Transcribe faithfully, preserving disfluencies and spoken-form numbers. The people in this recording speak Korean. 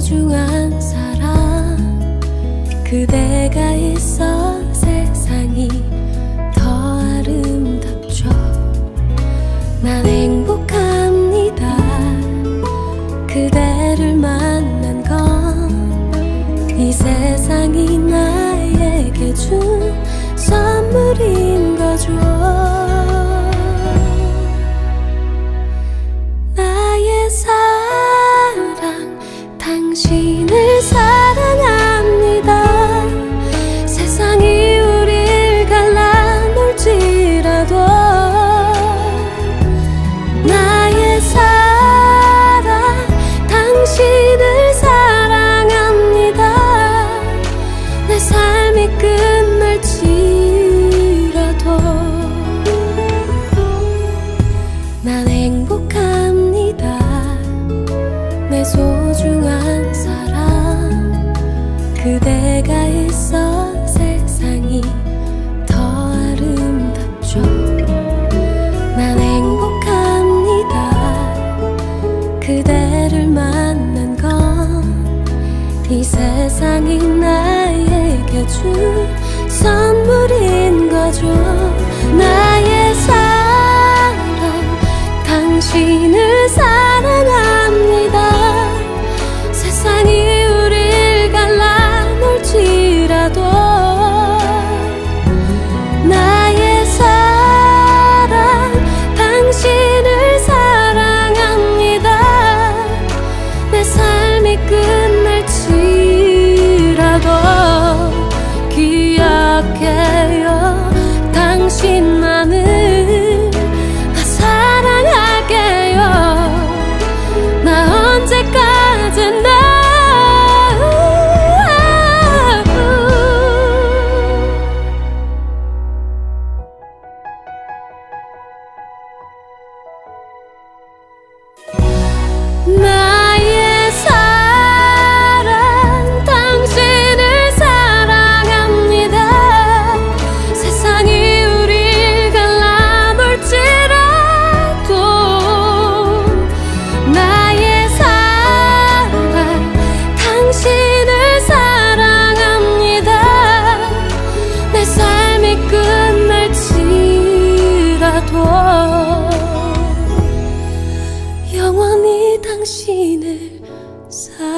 소중한 사람 그대가 있어 세상이 더 아름답죠. 난 행복합니다. 그대를 만난 건 이 세상이 나에게 준 선물인 거죠. 나의 사랑 당신을 사랑합니다. 세상이 우릴 갈라놓을지라도 나의 사랑 당신을 사랑합니다. 내 삶이 끝날지라도 난 행복합니다. 내 소중한 사람 그대가 있어 세상이 더 아름답죠. 난 행복합니다. 그대를 만난 건 이 세상이 나에게 준 선물인 거죠. 나의 사랑 당신을 사랑합니다. 세상이 우릴 갈라놓을지라도 나의 사랑 당신을 사랑합니다. 내 삶이 끝날지라도 기억해요. 당신만을 나 사랑할게요. 나 언제까지나 나의 사랑 당신을 사랑합니다. 세상이 우릴 갈라놓을지라도 나의 사랑 당신을 사랑합니다. 내 삶이 끝날지라도 영원히 당신을 사랑합니다.